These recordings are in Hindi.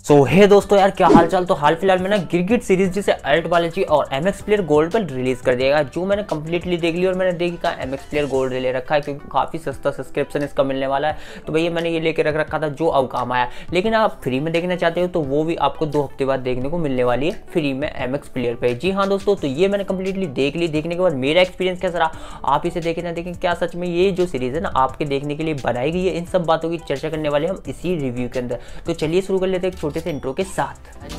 हे दोस्तों यार, क्या हाल चाल। तो हाल फिलहाल में ना गिरगिट सीरीज जिसे अल्ट बालाजी और एमएक्स प्लेयर गोल्ड पर रिलीज कर दिया, जो मैंने कंप्लीटली देख ली और मैंने देखी का एमएक्स प्लेयर गोल्ड ले रखा है क्योंकि काफी सस्ता सब्सक्रिप्शन इसका मिलने वाला है। तो भैया मैंने ये लेके रख रखा था जो अब काम आया। लेकिन आप फ्री में देखना चाहते हो तो वो भी आपको 2 हफ्ते बाद देखने को मिलने वाली है फ्री में एमएक्स प्लेयर पे। जी हाँ दोस्तों, तो ये मैंने कंप्लीटली देख ली। देखने के बाद मेरा एक्सपीरियंस कैसा रहा, आप इसे देखें ना देखें, क्या सच में ये जो सीरीज है ना आपके देखने के लिए बनाई गई है, इन सब बातों की चर्चा करने वाले हम इसी रिव्यू के अंदर। तो चलिए शुरू कर लेते हैं एक छोटे से इंट्रो के साथ।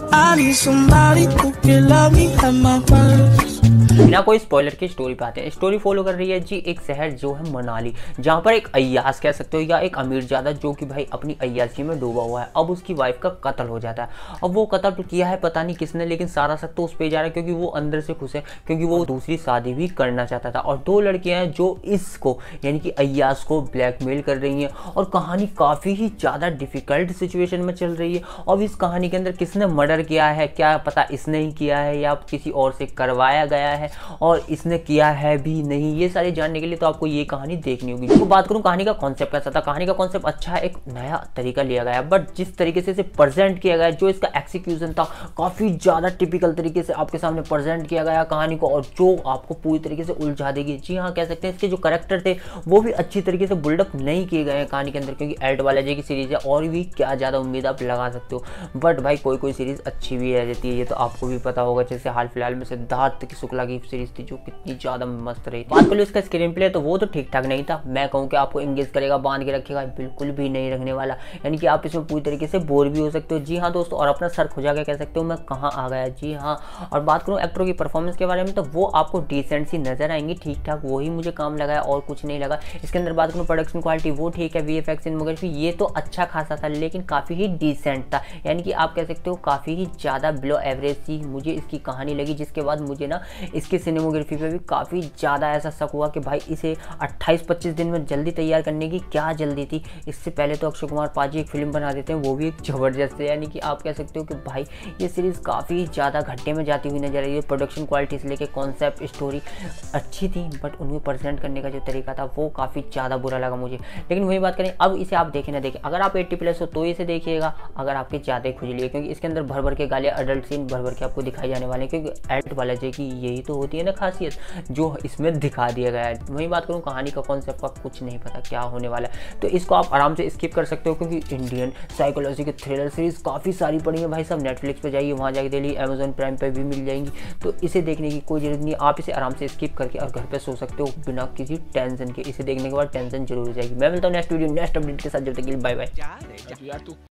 बिना कोई स्पॉइलर की स्टोरी पे आते हैं। स्टोरी फॉलो कर रही है जी एक शहर जो है मनाली, जहां पर एक अय्यास कह सकते हो या एक अमीरजादा जो कि भाई अपनी अय्यासी में डूबा हुआ है। अब उसकी वाइफ का कत्ल हो जाता है। अब वो कत्ल किया है पता नहीं किसने, लेकिन सारा शक तो उस पे जा रहा है क्योंकि वो अंदर से खुश है, क्योंकि वो दूसरी शादी भी करना चाहता था। और 2 लड़कियां हैं जो इसको यानी कि अय्यास को ब्लैकमेल कर रही हैं। और कहानी काफ़ी ही ज़्यादा डिफिकल्ट सिचुएशन में चल रही है। अब इस कहानी के अंदर किसने मर्डर किया है, क्या पता इसने ही किया है या किसी और से करवाया गया है, और इसने किया है भी नहीं, ये सारे जानने के लिए तो आपको ये कहानी देखनी होगी। तो बात करूं कहानी का कॉन्सेप्ट कैसा था। कहानी का कॉन्सेप्ट अच्छा है, एक नया तरीका लिया गया है, बट जिस तरीके से इसे प्रेजेंट किया गया है, जो इसका एक्सिक्यूशन था काफ़ी ज़्यादा टिपिकल तरीके से आपके सामने प्रेजेंट किया गया कहानी को, और जो आपको पूरी तरीके से उलझा देगी। जी हाँ, कह सकते हैं इसके जो कैरेक्टर थे वो भी अच्छी तरीके से बिल्डअप नहीं किए गए हैं कहानी के अंदर, क्योंकि अल्ट बालाजी की सीरीज है और भी क्या ज़्यादा उम्मीद आप लगा सकते हो। बट भाई कोई सीरीज अच्छी भी रह जाती है, ये तो आपको भी पता होगा। जैसे हाल फिलहाल में सिद्धार्थ की शुक्ला की सीरीज थी जो कितनी ज़्यादा मस्त रही। बात कर लो इसका स्क्रीन प्ले, तो वो तो ठीक ठाक नहीं था। मैं कहूँ कि आपको एंगेज करेगा, बांध के रखेगा, बिल्कुल भी नहीं रखने वाला। यानी कि आप इसमें पूरी तरीके से बोर भी हो सकते हो। जी हाँ दोस्तों, और अपना सर खुजा के कह सकते हो मैं कहाँ आ गया। जी हाँ, और बात करूँ एक्टरों की परफॉर्मेंस के बारे में, तो वो आपको डिसेंट सी नजर आएंगी, ठीक ठाक, वही मुझे काम लगा है और कुछ नहीं लगा। इसके अंदर बात करूँ प्रोडक्शन क्वालिटी वो ठीक है, वीएफएक्स सिनेमेटोग्राफी ये तो अच्छा खासा था, लेकिन काफ़ी ही डिसेंट था। यानी कि आप कह सकते हो काफ़ी ही ज़्यादा बिलो एवरेज सी मुझे इसकी कहानी लगी। जिसके बाद मुझे ना इसकी सिनेमेटोग्राफी पे भी काफ़ी ज़्यादा ऐसा शक हुआ कि भाई इसे 28-25 दिन में जल्दी तैयार करने की क्या जल्दी थी। इससे पहले तो अक्षय कुमार पाजी एक फिल्म बना देते हैं, वो भी एक ज़बरदस्त है। यानी कि आप कह सकते हो कि भाई ये सीरीज़ काफ़ी ज़्यादा घट्टे में जाती हुई नजर आ रही है। प्रोडक्शन क्वालिटी से लेकर कॉन्सेप्ट स्टोरी अच्छी थी, बट उन्हें प्रेजेंट करने का जो तरीका था वो काफ़ी ज़्यादा बुरा लगा मुझे। लेकिन वही बात करें, अब इसे आप देखें ना देखें, अगर आप 80+ हो तो इसे देखिएगा, अगर आपके ज़्यादा खुजली है, क्योंकि इसके अंदर भर भर के गालियाँ, अडल्ट सीन भर भर के आपको दिखाई जाने वाले हैं, क्योंकि अल्ट बालाजी की यही तो होती है ना खासियत, जो इसमें दिखा दिया गया है। वही बात करूँ कहानी का कॉन्सेप्ट का कुछ नहीं पता क्या होने वाला है, तो इसको आप आराम से स्किप कर सकते हो, क्योंकि इंडियन साइकोलॉजी के थ्रिलर सीरीज काफ़ी सारी पड़ी है भाई। सब नेटफ्लिक्स पे जाइए, वहाँ जाके देखिए, अमेजॉन प्राइम पे भी मिल जाएंगी, तो इसे देखने की कोई जरूरत नहीं। आप इसे आराम से स्किप करके और घर पे सो सकते हो बिना किसी टेंशन के। इसे देखने के बाद टेंशन जरूर हो जाएगी। मैं मिलता हूँ नेक्स्ट वीडियो नेक्स्ट अपडेट के साथ, जब तक के लिए बाय बाय।